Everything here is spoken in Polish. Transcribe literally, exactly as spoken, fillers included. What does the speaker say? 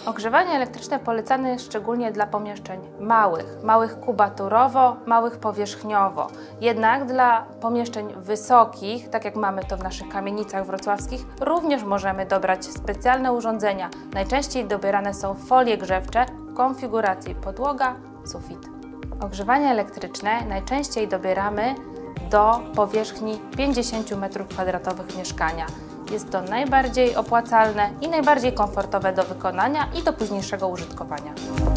Ogrzewanie elektryczne polecane jest szczególnie dla pomieszczeń małych, małych kubaturowo, małych powierzchniowo. Jednak dla pomieszczeń wysokich, tak jak mamy to w naszych kamienicach wrocławskich, również możemy dobrać specjalne urządzenia. Najczęściej dobierane są folie grzewcze w konfiguracji podłoga, sufit. Ogrzewanie elektryczne najczęściej dobieramy do powierzchni pięćdziesiąt metrów kwadratowych mieszkania. Jest to najbardziej opłacalne i najbardziej komfortowe do wykonania i do późniejszego użytkowania.